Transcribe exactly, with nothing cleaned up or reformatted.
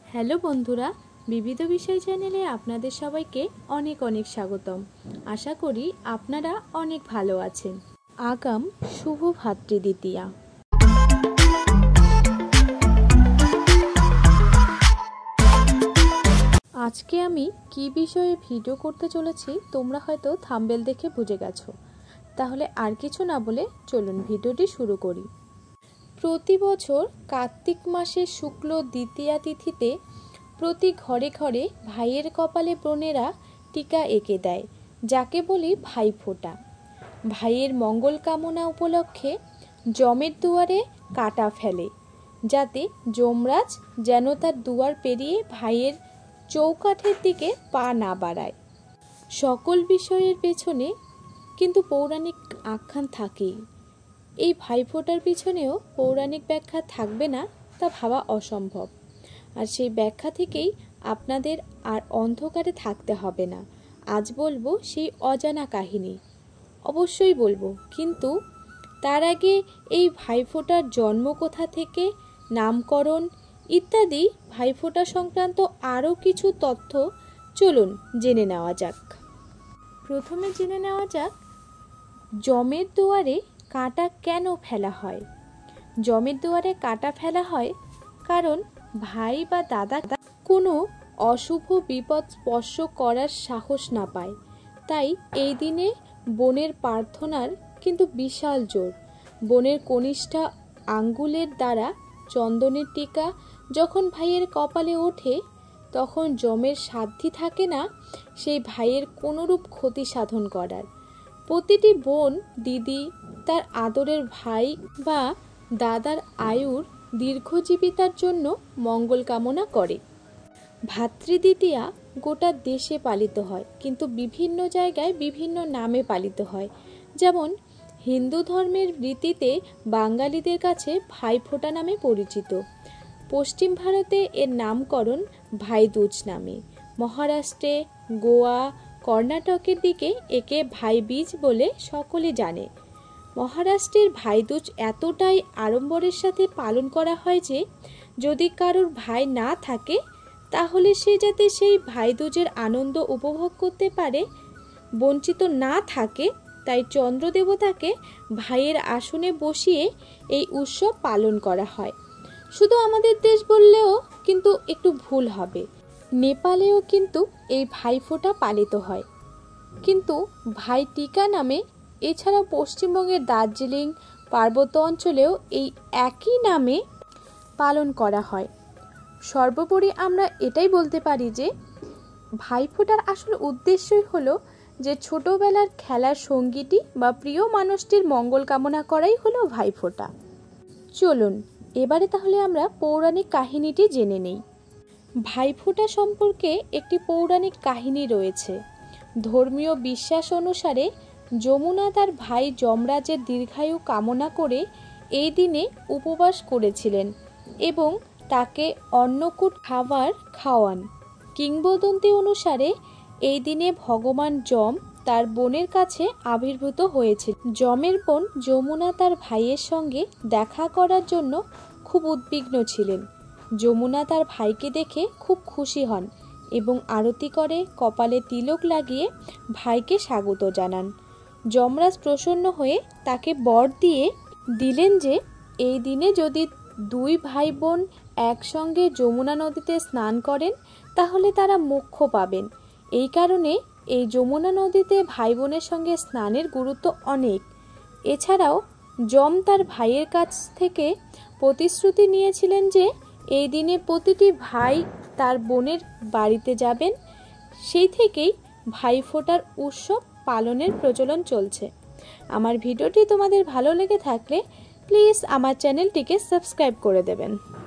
Hello বন্ধুরা, বিবিধ বিষয় চ্যানেলে আপনাদের সবাইকে অনেক অনেক স্বাগতম। আশা করি আপনারা অনেক ভালো আছেন। আগাম শুভ ভাতৃদ্বিতীয়া। আজকে আমি কি বিষয়ে ভিডিও করতে চলেছি তোমরা হয়তো থাম্বনেল দেখে বুঝে গেছো। তাহলে আর কিছু না বলে চলুন ভিডিওটি শুরু করি। প্রতি বছর কার্তিক মাসের শুক্ল দ্বিতীয়া তিথিতে প্রতি ঘরে ঘরে ভাইয়ের কপালে বোনেরা টিকা এঁকে দেয়, যাকে বলি ভাইফোঁটা। ভাইয়ের মঙ্গল কামনা উপলক্ষে যমের দুয়ারে কাঁটা ফেলে, যাতে যমরাজ যেন তার দুয়ার পেরিয়ে ভাইয়ের চৌকাঠের দিকে পা না বাড়ায়। সকল বিষয়ের পেছনে কিন্তু পৌরাণিক আখ্যান থাকেই। এই ভাইফোঁটার পিছনেও পৌরাণিক ব্যাখ্যা থাকবে না তা ভাবা অসম্ভব। আর সেই ব্যাখ্যা থেকেই আপনাদের আর অন্ধকারে থাকতে হবে না। আজ বলবো সেই অজানা কাহিনী, অবশ্যই বলবো, কিন্তু তার আগে এই ভাইফোঁটার জন্ম কোথা থেকে, নামকরণ ইত্যাদি ভাইফোঁটা সংক্রান্ত আরও কিছু তথ্য চলুন জেনে নেওয়া যাক। প্রথমে জেনে নেওয়া যাক যমের দুয়ারে কাঁটা কেন ফেলা হয়। যমের দুয়ারে কাঁটা ফেলা হয় কারণ ভাই বা দাদা কোনো অশুভ বিপদ স্পর্শ করার সাহস না পায়। তাই এই দিনে বোনের প্রার্থনার কিন্তু বিশাল জোর। বোনের কনিষ্ঠা আঙ্গুলের দ্বারা চন্দনের টিকা যখন ভাইয়ের কপালে ওঠে, তখন যমের সাধ্যি থাকে না সেই ভাইয়ের কোনোরূপ ক্ষতি সাধন করার। প্রতিটি বোন দিদি তার আদরের ভাই বা দাদার আয়ুর দীর্ঘজীবিতার জন্য মঙ্গল কামনা করে। ভাতৃদ্বিতীয়া গোটা দেশে পালিত হয়, কিন্তু বিভিন্ন জায়গায় বিভিন্ন নামে পালিত হয়। যেমন হিন্দু ধর্মের রীতিতে বাঙালিদের কাছে ভাইফোঁটা নামে পরিচিত। পশ্চিম ভারতে এর নামকরণ ভাইদুজ নামে। মহারাষ্ট্রে, গোয়া, কর্ণাটকের দিকে একে ভাইবীজ বলে সকলে জানে। মহারাষ্ট্রের ভাইদুজ এতটাই আড়ম্বরের সাথে পালন করা হয় যে যদি কারোর ভাই না থাকে তাহলে সে যাতে সেই ভাইদুজের আনন্দ উপভোগ করতে পারে, বঞ্চিত না থাকে, তাই চন্দ্র দেবতাকে ভাইয়ের আসনে বসিয়ে এই উৎসব পালন করা হয়। শুধু আমাদের দেশ বললেও কিন্তু একটু ভুল হবে, নেপালেও কিন্তু এই ভাইফোঁটা পালিত হয়। কিন্তু ভাই টিকা নামে এছাড়াও পশ্চিমবঙ্গের দার্জিলিং পার্বত্য অঞ্চলেও এই একই নামে পালন করা হয়। সর্বোপরি আমরা এটাই বলতে পারি যে ভাইফোঁটার আসল উদ্দেশ্যই হলো যে ছোটবেলার খেলার সঙ্গীটি বা প্রিয় মানুষটির মঙ্গল কামনা করাই হলো ভাইফোঁটা। চলুন এবারে তাহলে আমরা পৌরাণিক কাহিনীটি জেনে নেই। ভাইফোঁটা সম্পর্কে একটি পৌরাণিক কাহিনী রয়েছে। ধর্মীয় বিশ্বাস অনুসারে যমুনা তার ভাই যমরাজের দীর্ঘায়ু কামনা করে এই দিনে উপবাস করেছিলেন এবং তাকে অন্নকূট খাবার খাওয়ান। কিংবদন্তি অনুসারে এই দিনে ভগবান যম তার বোনের কাছে আবির্ভূত হয়েছিল। যমের বোন যমুনা তার ভাইয়ের সঙ্গে দেখা করার জন্য খুব উদ্বিগ্ন ছিলেন। যমুনা তার ভাইকে দেখে খুব খুশি হন এবং আরতি করে কপালে তিলক লাগিয়ে ভাইকে স্বাগত জানান। যমরাজ প্রসন্ন হয়ে তাকে বর দিয়ে দিলেন যে এই দিনে যদি দুই ভাই বোন একসঙ্গে যমুনা নদীতে স্নান করেন তাহলে তারা মোক্ষ পাবেন। এই কারণে এই যমুনা নদীতে ভাই বোনের সঙ্গে স্নানের গুরুত্ব অনেক। এছাড়াও যম তার ভাইয়ের কাছ থেকে প্রতিশ্রুতি নিয়েছিলেন যে এই দিনে প্রতিটি ভাই তার বোনের বাড়িতে যাবেন। সেই থেকেই ভাইফোঁটার উৎসব পালনের প্রচলন চলছে। আমার ভিডিওটি তোমাদের ভালো লেগে থাকলে প্লিজ আমার চ্যানেলটিকে সাবস্ক্রাইব করে দেবেন।